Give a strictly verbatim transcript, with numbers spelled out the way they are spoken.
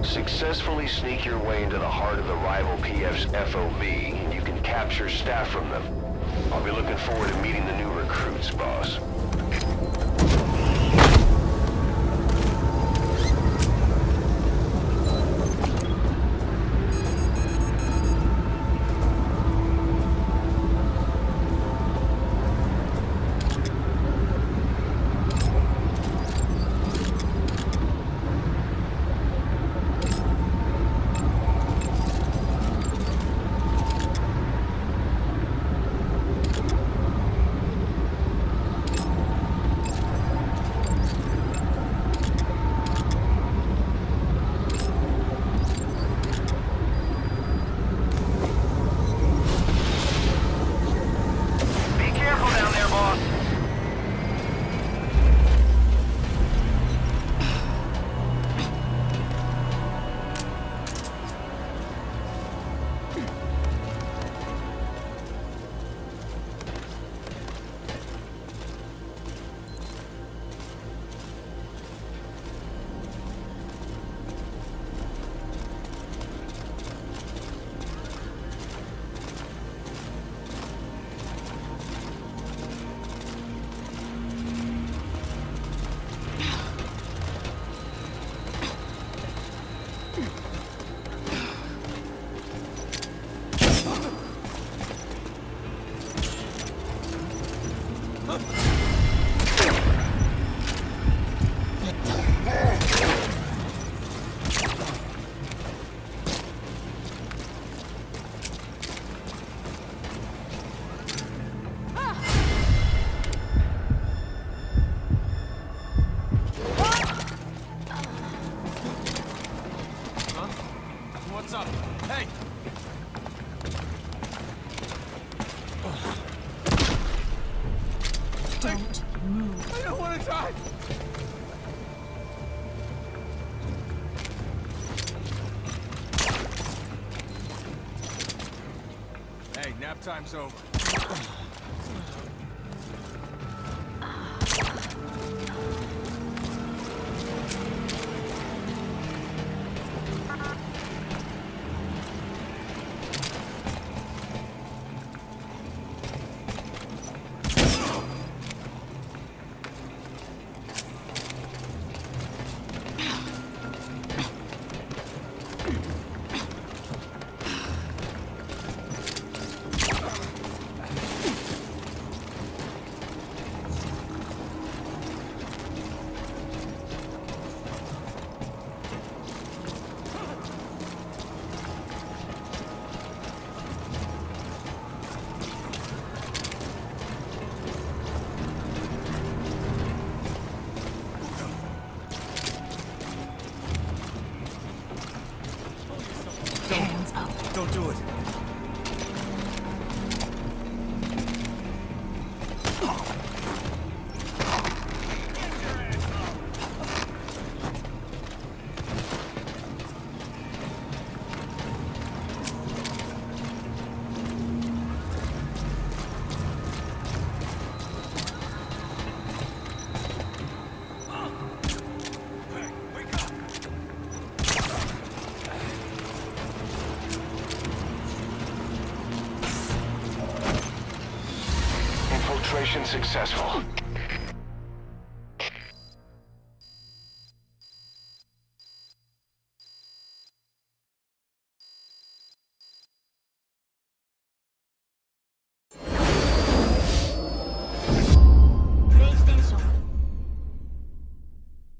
Successfully sneak your way into the heart of the rival P F's F O B, and you can capture staff from them. I'll be looking forward to meeting the new recruits, boss. What's up? Hey! Don't move. I don't want to die! Hey, nap time's over. Hands up. Don't do it. Infiltration successful.